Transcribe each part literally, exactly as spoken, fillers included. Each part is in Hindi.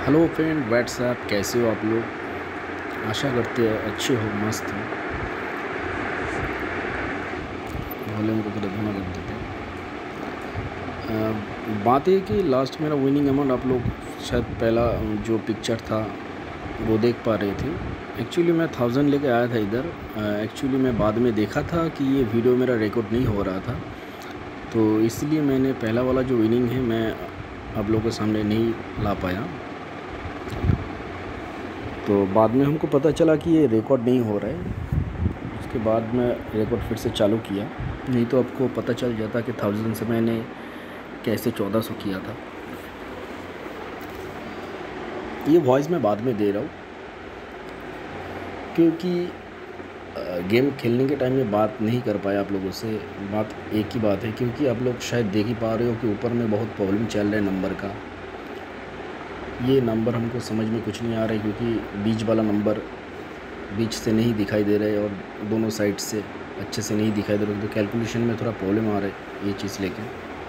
हेलो फ्रेंड, व्हाट्सएप कैसे हो आप लोग। आशा करते हैं अच्छे हो, मस्त हो। वॉल्यूम को थोड़ा धीमा कर देते हैं। बात है कि लास्ट मेरा विनिंग अमाउंट आप लोग शायद पहला जो पिक्चर था वो देख पा रहे थे। एक्चुअली मैं थाउजेंड लेके आया था इधर। एक्चुअली मैं बाद में देखा था कि ये वीडियो मेरा रिकॉर्ड नहीं हो रहा था, तो इसलिए मैंने पहला वाला जो विनिंग है मैं आप लोगों के सामने नहीं ला पाया। तो बाद में हमको पता चला कि ये रिकॉर्ड नहीं हो रहा है। उसके बाद मैं रिकॉर्ड फिर से चालू किया, नहीं तो आपको पता चल जाता कि थाउजेंड से मैंने कैसे चौदह सौ किया था। ये वॉइस मैं बाद में दे रहा हूँ क्योंकि गेम खेलने के टाइम में बात नहीं कर पाया आप लोगों से। बात एक ही बात है, क्योंकि आप लोग शायद देख ही पा रहे हो कि ऊपर में बहुत प्रॉब्लम चल रहा है नंबर का। ये नंबर हमको समझ में कुछ नहीं आ रहा है, क्योंकि बीच वाला नंबर बीच से नहीं दिखाई दे रहा है और दोनों साइड से अच्छे से नहीं दिखाई दे रहा है। तो कैलकुलेशन में थोड़ा प्रॉब्लम आ रहा है ये चीज़ लेके।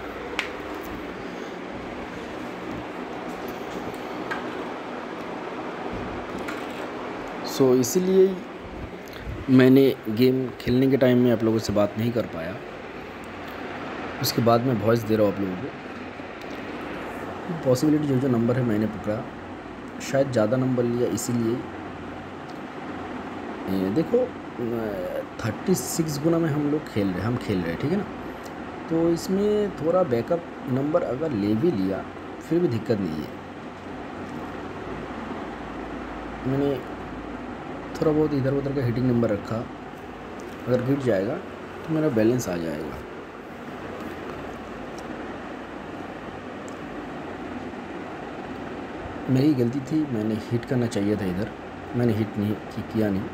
सो so, इसीलिए मैंने गेम खेलने के टाइम में आप लोगों से बात नहीं कर पाया। उसके बाद मैं वॉइस दे रहा हूँ आप लोगों को। पॉसिबिलिटी जो जो नंबर है मैंने पकड़ा, शायद ज़्यादा नंबर लिया इसीलिए। देखो थर्टी सिक्स गुना में हम लोग खेल रहे हम खेल रहे हैं, ठीक है ना। तो इसमें थोड़ा बैकअप नंबर अगर ले भी लिया फिर भी दिक्कत नहीं है। मैंने थोड़ा बहुत इधर उधर का हिटिंग नंबर रखा, अगर गिर जाएगा तो मेरा बैलेंस आ जाएगा। मेरी गलती थी, मैंने हिट करना चाहिए था इधर, मैंने हिट नहीं किया नहीं।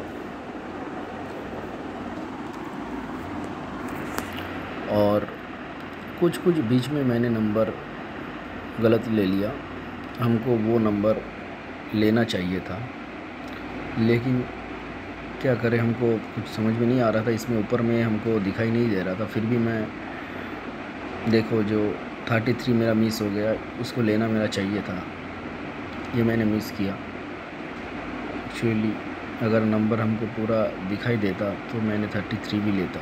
और कुछ कुछ बीच में मैंने नंबर गलत ले लिया। हमको वो नंबर लेना चाहिए था, लेकिन क्या करें, हमको कुछ समझ में नहीं आ रहा था। इसमें ऊपर में हमको दिखाई नहीं दे रहा था, फिर भी मैं देखो जो थर्टी थ्री मेरा मिस हो गया, उसको लेना मेरा चाहिए था, ये मैंने मिस किया। एक्चुअली अगर नंबर हमको पूरा दिखाई देता तो मैंने थर्टी थ्री भी लेता।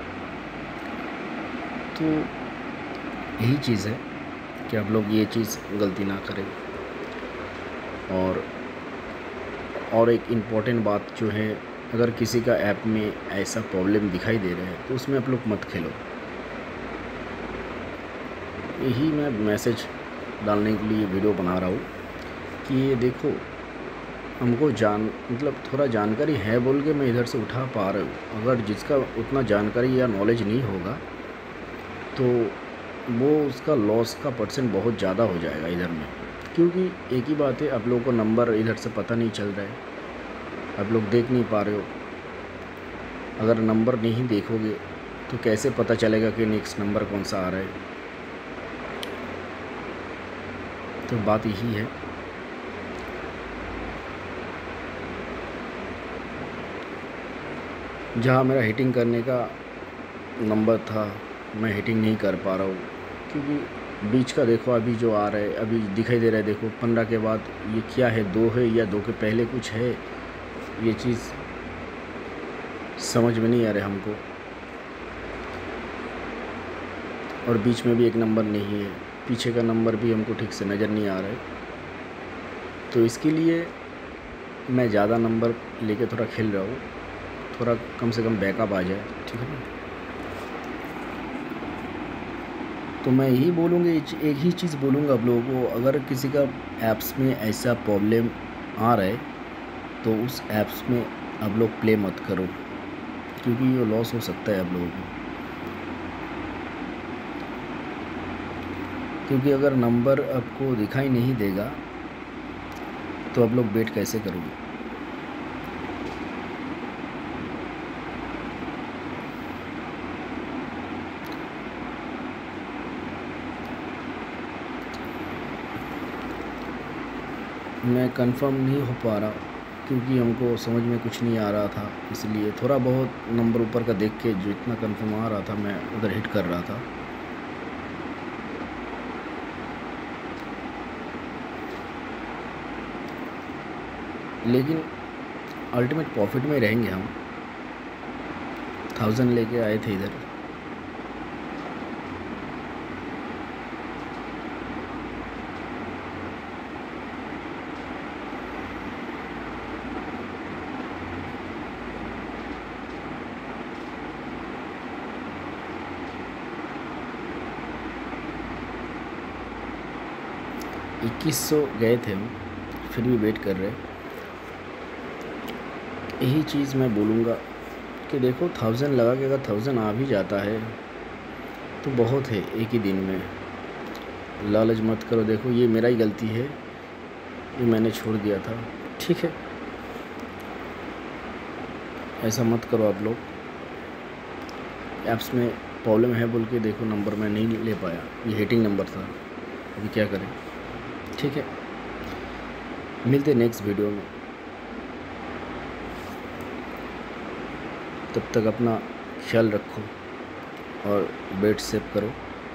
तो यही चीज़ है कि आप लोग ये चीज़ गलती ना करें। और और एक इम्पॉर्टेंट बात जो है, अगर किसी का ऐप में ऐसा प्रॉब्लम दिखाई दे रहा है तो उसमें आप लोग मत खेलो। यही मैं मैसेज डालने के लिए वीडियो बना रहा हूँ कि ये देखो, हमको जान मतलब थोड़ा जानकारी है बोल के मैं इधर से उठा पा रहा हूँ। अगर जिसका उतना जानकारी या नॉलेज नहीं होगा तो वो उसका लॉस का परसेंट बहुत ज़्यादा हो जाएगा इधर में। क्योंकि एक ही बात है, आप लोगों को नंबर इधर से पता नहीं चल रहा है, आप लोग देख नहीं पा रहे हो। अगर नंबर नहीं देखोगे तो कैसे पता चलेगा कि नेक्स्ट नंबर कौन सा आ रहा है। तो बात यही है। जहाँ मेरा हिटिंग करने का नंबर था मैं हिटिंग नहीं कर पा रहा हूँ, क्योंकि बीच का देखो अभी जो आ रहा है, अभी दिखाई दे रहा है। देखो पंद्रह के बाद ये क्या है, दो है या दो के पहले कुछ है, ये चीज़ समझ में नहीं आ रहा हमको। और बीच में भी एक नंबर नहीं है, पीछे का नंबर भी हमको ठीक से नज़र नहीं आ रहा है। तो इसके लिए मैं ज़्यादा नंबर लेके थोड़ा खेल रहा हूँ, थोड़ा कम से कम बैकअप आ जाए, ठीक है ना। तो मैं यही बोलूँगा, एक ही चीज़ बोलूँगा आप लोगों को, अगर किसी का ऐप्स में ऐसा प्रॉब्लम आ रहा है तो उस ऐप्स में आप लोग प्ले मत करो, क्योंकि ये लॉस हो सकता है आप लोगों को। क्योंकि अगर नंबर आपको दिखाई नहीं देगा तो आप लोग बेट कैसे करोगे। मैं कंफर्म नहीं हो पा रहा क्योंकि हमको समझ में कुछ नहीं आ रहा था, इसलिए थोड़ा बहुत नंबर ऊपर का देख के जो इतना कंफर्म आ रहा था मैं उधर हिट कर रहा था। लेकिन अल्टीमेट प्रॉफिट में रहेंगे हम। थाउजेंड लेके आए थे इधर, इक्कीस सौ गए थे हम, फिर भी वेट कर रहे। यही चीज़ मैं बोलूँगा कि देखो थाउजेंड लगा के अगर थाउजेंड आ भी जाता है तो बहुत है एक ही दिन में। लालच मत करो। देखो ये मेरा ही गलती है, ये मैंने छोड़ दिया था, ठीक है, ऐसा मत करो आप लोग। ऐप्स में प्रॉब्लम है बोल के देखो नंबर मैं नहीं ले पाया, ये हेटिंग नंबर था, अभी क्या करें, ठीक है। मिलते नेक्स्ट वीडियो में, तब तक अपना ख्याल रखो और बेट सेव करो।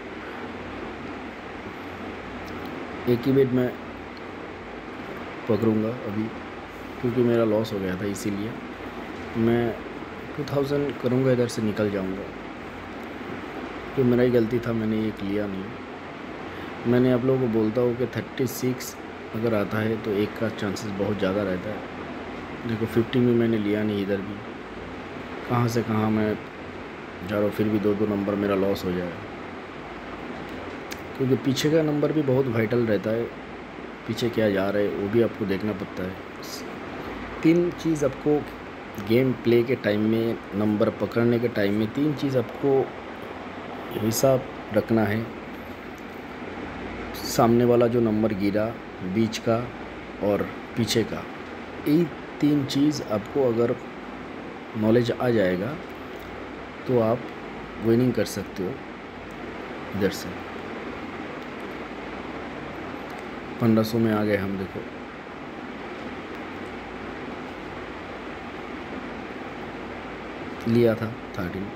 एक ही बेट मैं पकड़ूंगा अभी, क्योंकि मेरा लॉस हो गया था, इसीलिए मैं टू थाउजेंड करूँगा, इधर से निकल जाऊँगा। तो मेरा ही गलती था, मैंने एक लिया नहीं। मैंने आप लोगों को बोलता हूँ कि थर्टी सिक्स अगर आता है तो एक का चांसेस बहुत ज़्यादा रहता है। देखो फिफ्टी में मैंने लिया नहीं, इधर भी कहाँ से कहाँ मैं जा रहा हूँ, फिर भी दो दो नंबर मेरा लॉस हो जाए, क्योंकि पीछे का नंबर भी बहुत वाइटल रहता है। पीछे क्या जा रहा है वो भी आपको देखना पड़ता है। तीन चीज़ आपको गेम प्ले के टाइम में, नंबर पकड़ने के टाइम में, तीन चीज़ आपको हिसाब रखना है। सामने वाला जो नंबर गिरा, बीच का और पीछे का, ये तीन चीज़ आपको अगर नॉलेज आ जाएगा तो आप विनिंग कर सकते हो। इधर से पंद्रह सौ में आ गए हम। देखो लिया था थर्टीन,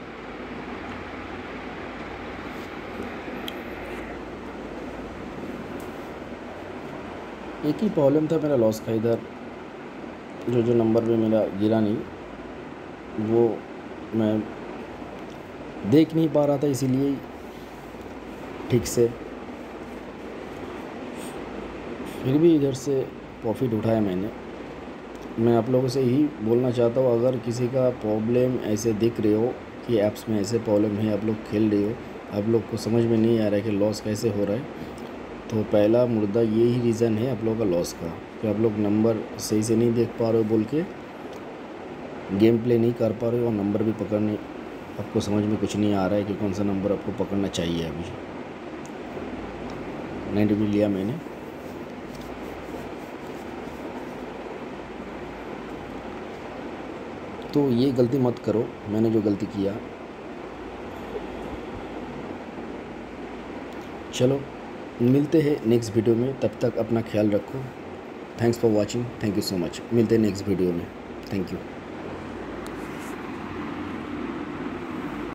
एक ही प्रॉब्लम था मेरा लॉस का। इधर जो जो नंबर पे मेरा गिरा नहीं, वो मैं देख नहीं पा रहा था, इसीलिए ठीक से। फिर भी इधर से प्रॉफिट उठाया मैंने। मैं आप लोगों से यही बोलना चाहता हूँ, अगर किसी का प्रॉब्लम ऐसे दिख रहे हो कि ऐप्स में ऐसे प्रॉब्लम है, आप लोग खेल रहे हो, आप लोग को समझ में नहीं आ रहा है कि लॉस कैसे हो रहा है, तो पहला मुद्दा यही रीज़न है आप लोगों का लॉस का, कि आप लोग नंबर सही से नहीं देख पा रहे हो बोल के गेम प्ले नहीं कर पा रहे हो, और नंबर भी पकड़ने आपको समझ में कुछ नहीं आ रहा है कि कौन सा नंबर आपको पकड़ना चाहिए। अभी नाइन्टी भी लिया मैंने, तो ये गलती मत करो, मैंने जो गलती किया। चलो मिलते हैं नेक्स्ट वीडियो में, तब तक अपना ख्याल रखो। Thanks for watching, thank you so much. मिलते हैं नेक्स्ट वीडियो में, थैंक यू।